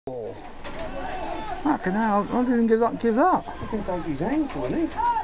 Fucking hell, I didn't give that. I can take his ankle, isn't he?